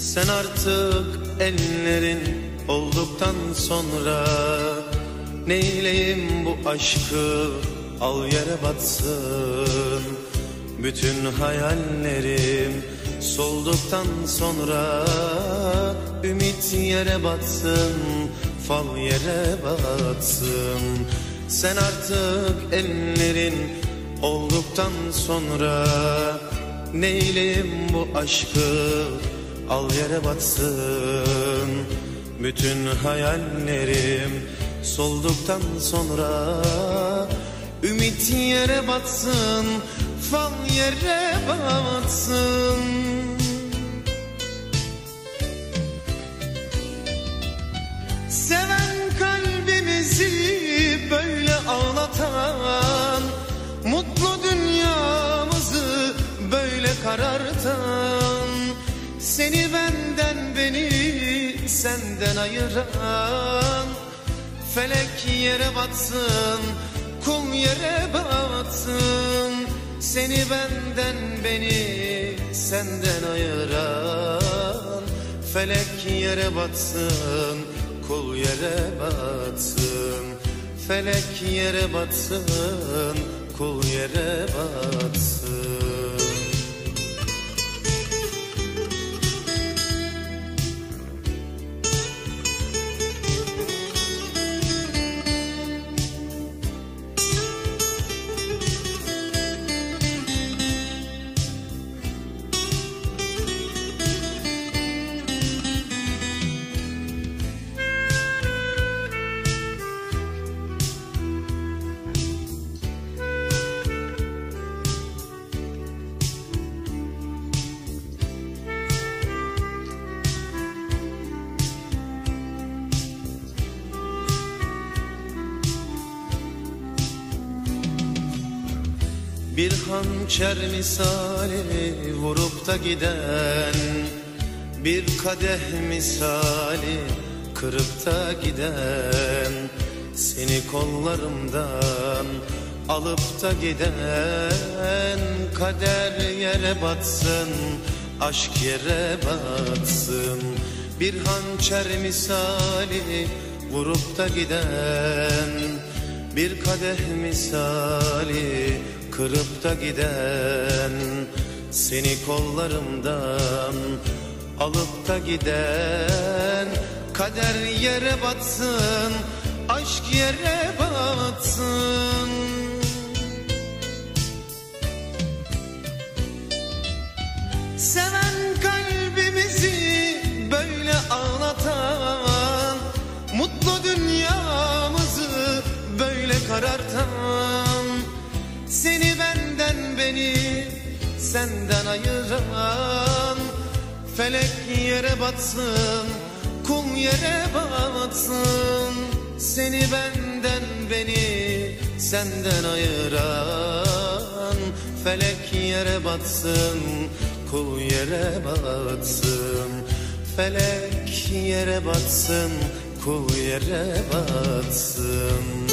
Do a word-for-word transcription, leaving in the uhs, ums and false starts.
Sen artık ellerin olduktan sonra neyleyim bu aşkı, al yere batsın. Bütün hayallerim solduktan sonra ümit yere batsın, fal yere batsın. Sen artık ellerin olduktan sonra neyleyim bu aşkı, al yere batsın. Bütün hayallerim solduktan sonra ümit yere batsın, fal yere batsın. Seven kalbimizi böyle ağlatan, mutlu dünyamızı böyle karartan, seni benden beni senden ayıran, felek yere batsın, kum yere batsın. Seni benden beni senden ayıran, felek yere batsın, kul yere batsın. Felek yere batsın, kul yere batsın. Bir hançer misali vurup da giden, bir kadeh misali kırıp da giden, seni kollarımdan alıp da giden, kader yere batsın, aşk yere batsın. Bir hançer misali vurup da giden, bir kadeh misali kırıp da giden, seni kollarımdan alıp da giden, kader yere batsın, aşk yere batsın. Seven kalbimizi böyle ağlatan, mutlu dünyamızı böyle karartan, seni benden beni senden ayıran, felek yere batsın, kum yere batsın. Seni benden beni senden ayıran, felek yere batsın, kul yere batsın. Felek yere batsın, kul yere batsın.